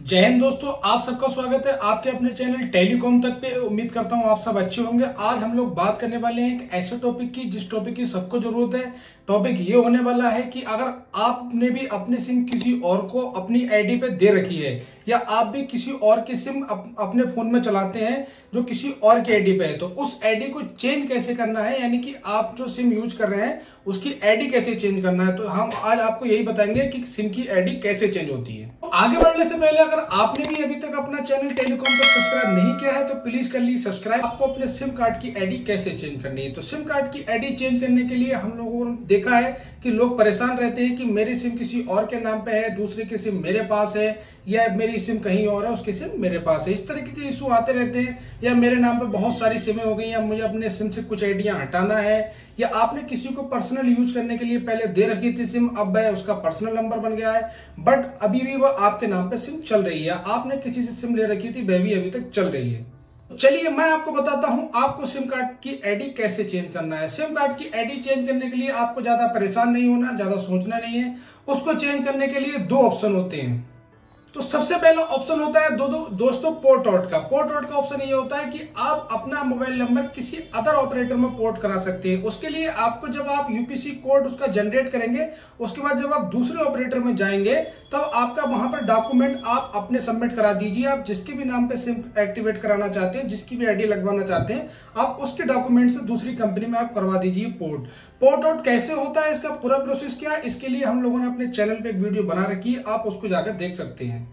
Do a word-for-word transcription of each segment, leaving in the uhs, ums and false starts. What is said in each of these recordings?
जय हिंद दोस्तों, आप सबका स्वागत है आपके अपने चैनल टेलीकॉम तक पे। उम्मीद करता हूँ आप सब अच्छे होंगे। आज हम लोग बात करने वाले हैं एक ऐसे टॉपिक की जिस टॉपिक की सबको जरूरत है। टॉपिक ये होने वाला है कि अगर आपने भी अपनी सिम किसी और को अपनी आईडी पे दे रखी है या आप भी किसी और की सिम अप, अपने फोन में चलाते हैं जो किसी और की आईडी पे है, तो उस आईडी को चेंज कैसे करना है, यानी कि आप जो सिम यूज कर रहे हैं उसकी आईडी कैसे चेंज करना है। तो हम आज आपको यही बताएंगे कि सिम की आईडी कैसे चेंज होती है। तो आगे बढ़ने से पहले अगर आपने भी अभी तक अपना चैनल टेलीकॉम तक सब्सक्राइब नहीं किया है तो प्लीज कर लीजिए सब्सक्राइब। आपको अपने सिम कार्ड की आईडी कैसे चेंज करनी है, तो सिम कार्ड की आईडी चेंज करने के लिए हम लोगों ने देखा है कि लोग परेशान रहते हैं कि मेरी सिम किसी और के नाम पे है, दूसरे की सिम मेरे पास है, या मेरी सिम कहीं और है उसकी सिम मेरे पास है। इस तरीके के इशू आते रहते हैं। या मेरे नाम पे बहुत सारी सिमें हो गई, या मुझे अपने सिम से कुछ आईडियां हटाना है, या आपने किसी को पर्सनल यूज करने के लिए पहले दे रखी थी सिम, अब वह उसका पर्सनल नंबर बन गया है बट अभी भी वह आपके नाम पे सिम चल रही है। आपने किसी से सिम ले रखी थी, वह भी अभी तक चल रही है। चलिए मैं आपको बताता हूं आपको सिम कार्ड की आईडी कैसे चेंज करना है। सिम कार्ड की आईडी चेंज करने के लिए आपको ज्यादा परेशान नहीं होना, ज्यादा सोचना नहीं है। उसको चेंज करने के लिए दो ऑप्शन होते हैं। तो सबसे पहला ऑप्शन होता है दो, दो दोस्तों पोर्ट आउट का। पोर्ट आउट का ऑप्शन ये होता है कि आप अपना मोबाइल नंबर किसी अदर ऑपरेटर में पोर्ट करा सकते हैं। उसके लिए आपको जब आप यूपीसी कोड उसका जनरेट करेंगे, उसके बाद जब आप दूसरे ऑपरेटर में जाएंगे तब आपका वहां पर डॉक्यूमेंट आप अपने सबमिट करा दीजिए। आप जिसके भी नाम पे सिम एक्टिवेट कराना चाहते हैं, जिसकी भी आईडी लगवाना चाहते हैं, आप उसके डॉक्यूमेंट से दूसरी कंपनी में आप करवा दीजिए पोर्ट। पोर्ट आउट कैसे होता है, इसका पूरा प्रोसेस क्या है, इसके लिए हम लोगों ने अपने चैनल पे एक वीडियो बना रखी है, आप उसको जाकर देख सकते हैं।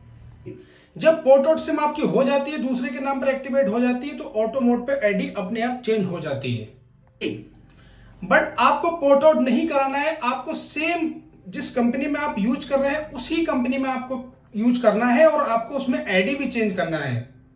जब पोर्ट आउट सिम आपकी हो जाती है, दूसरे के नाम पर एक्टिवेट हो जाती है, तो ऑटो मोड पे आईडी अपने आप चेंज हो जाती है। बट आपको पोर्ट आउट नहीं कराना है, आपको सेम जिस कंपनी में आप यूज कर रहे हैं उसी कंपनी में आपको यूज करना है और आपको उसमें आईडी भी चेंज करना है।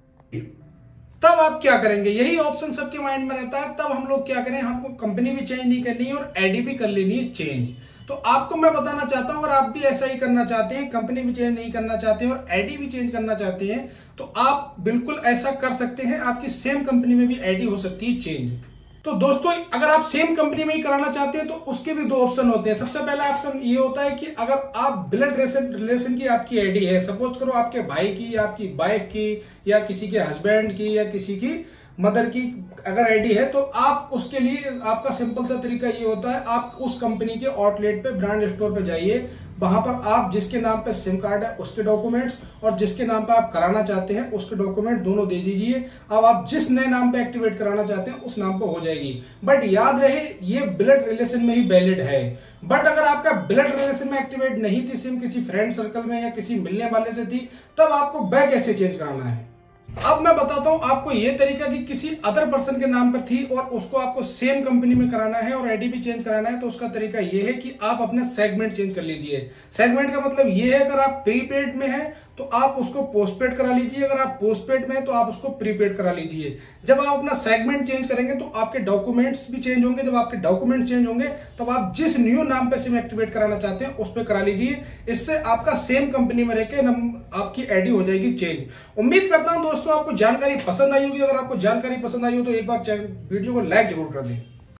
तब आप क्या करेंगे, यही ऑप्शन सबके माइंड में रहता है। तब हम लोग क्या करें, हमको कंपनी भी चेंज नहीं करनी है और आईडी भी कर लेनी है चेंज। तो आपको मैं बताना चाहता हूं, अगर आप भी ऐसा ही करना चाहते हैं, कंपनी भी चेंज नहीं करना चाहते हैं और आईडी भी चेंज करना चाहते हैं, तो आप बिल्कुल ऐसा कर सकते हैं। आपकी सेम कंपनी में भी आईडी हो सकती है चेंज। तो दोस्तों अगर आप सेम कंपनी में ही कराना चाहते हैं तो उसके भी दो ऑप्शन होते हैं। सबसे पहला ऑप्शन ये होता है कि अगर आप ब्लड रिलेशन की आपकी आईडी है, सपोज करो आपके भाई की या आपकी वाइफ की या किसी के हस्बैंड की या किसी की मदर की अगर आईडी है, तो आप उसके लिए आपका सिंपल सा तरीका ये होता है, आप उस कंपनी के आउटलेट पे ब्रांड स्टोर पे जाइए, वहां पर आप जिसके नाम पे सिम कार्ड है उसके डॉक्यूमेंट्स और जिसके नाम पे आप कराना चाहते हैं उसके डॉक्यूमेंट दोनों दे दीजिए। अब आप जिस नए नाम पे एक्टिवेट कराना चाहते हैं उस नाम पे हो जाएगी। बट याद रहे ये ब्लड रिलेशन में ही वैलिड है। बट अगर आपका ब्लड रिलेशन में एक्टिवेट नहीं थी सिम, किसी फ्रेंड सर्कल में या किसी मिलने वाले से थी, तब आपको वह कैसे चेंज कराना है। अब मैं बताता हूं आपको ये तरीका कि किसी अदर पर्सन के नाम पर थी और उसको आपको सेम कंपनी में कराना है और आईडी भी चेंज कराना है। तो उसका तरीका ये है कि आप अपना सेगमेंट चेंज कर लीजिए। सेगमेंट का मतलब ये है, अगर आप प्रीपेड में हैं तो आप उसको पोस्टपेड करा लीजिए, अगर आप पोस्टपेड में हैं तो आप उसको प्रीपेड करा लीजिए। जब आप अपना सेगमेंट चेंज करेंगे तो आपके डॉक्यूमेंट्स भी चेंज होंगे। जब आपके डॉक्यूमेंट चेंज होंगे तब आप जिस न्यू नाम पे सिम एक्टिवेट कराना चाहते हैं उस पर करा लीजिए। इससे आपका सेम कंपनी में रहकर आपकी आईडी हो जाएगी चेंज। उम्मीद करता हूं दोस्तों आपको जानकारी पसंद आई होगी। अगर आपको जानकारी पसंद आई हो तो एक बार वीडियो को लाइक जरूर कर दें।